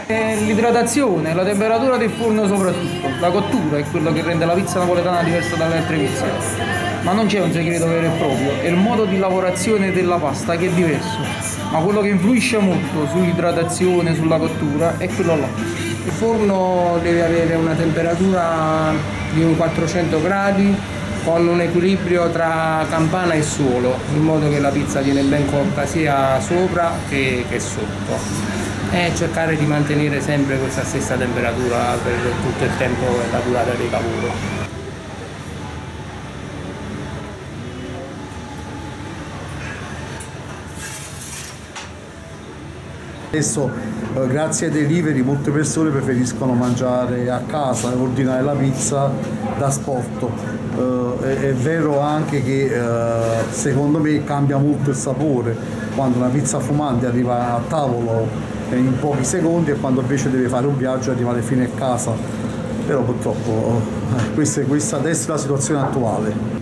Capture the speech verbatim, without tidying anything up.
L'idratazione, la temperatura del forno soprattutto, la cottura è quello che rende la pizza napoletana diversa dalle altre pizze, ma non c'è un segreto vero e proprio, è il modo di lavorazione della pasta che è diverso, ma quello che influisce molto sull'idratazione, sulla cottura è quello là. Il forno deve avere una temperatura di un quattrocento gradi con un equilibrio tra campana e suolo, in modo che la pizza viene ben cotta sia sopra che, che sotto. E cercare di mantenere sempre questa stessa temperatura per tutto il tempo e la durata del lavoro. Adesso eh, grazie ai delivery molte persone preferiscono mangiare a casa e ordinare la pizza da sport. Eh, è, è vero anche che eh, secondo me cambia molto il sapore quando una pizza fumante arriva a tavolo in pochi secondi e quando invece deve fare un viaggio e arrivare fino a casa, però purtroppo eh, questa, questa adesso è la situazione attuale.